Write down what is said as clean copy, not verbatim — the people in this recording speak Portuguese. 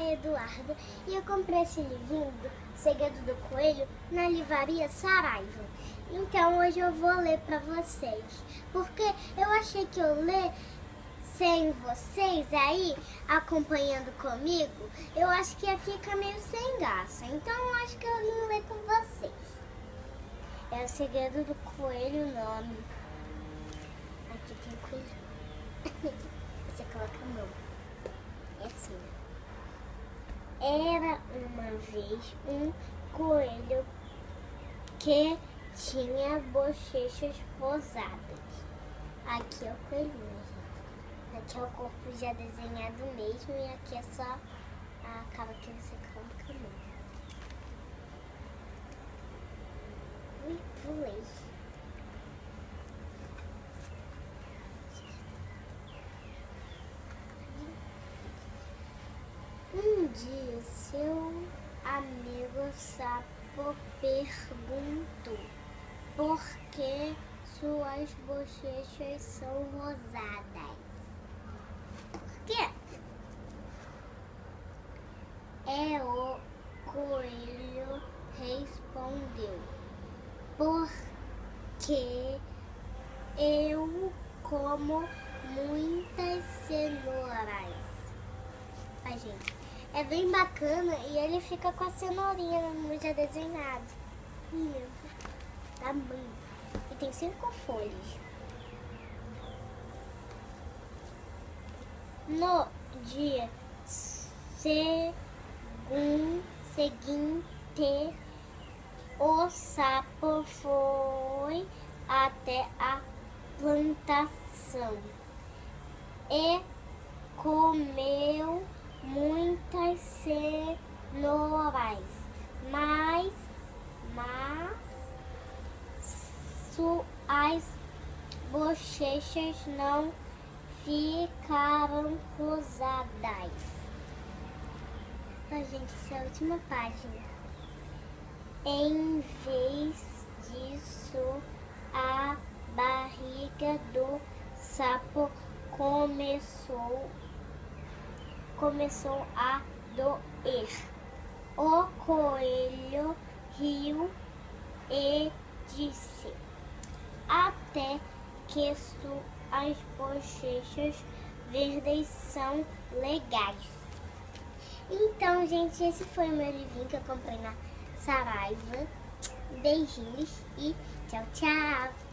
é Eduarda e eu comprei esse livrinho do Segredo do Coelho na livraria Saraiva. Então hoje eu vou ler para vocês, porque eu achei que eu ler sem vocês aí acompanhando comigo, eu acho que ia ficar meio sem graça. Então eu acho que eu vim ler com vocês. É o Segredo do Coelho o nome. Aqui tem coelho. Você coloca a mão. É assim. Era uma vez um coelho que tinha bochechas rosadas. Aqui é o coelhinho, gente. Aqui é o corpo já desenhado mesmo e aqui é só a cava que você coloca a mão. Ui, pulei. Um dia, seu amigo sapo perguntou por que suas bochechas são rosadas. Por quê? O coelho respondeu: porque eu como muitas cenouras. Ai, gente, é bem bacana e ele fica com a cenourinha no já desenhado. Tamanho. E tem 5 folhas. No dia seguinte, o sapo foi até a plantação e comeu muitas cenouras, mas suas bochechas não ficaram rosadas. Gente, essa é a última página. Em vez disso, a barriga do sapo começou a doer. O coelho riu e disse: até que suas bochechas verdes são legais. Então, gente, esse foi o meu livrinho que eu comprei na Saraiva. Beijinhos e tchau, tchau!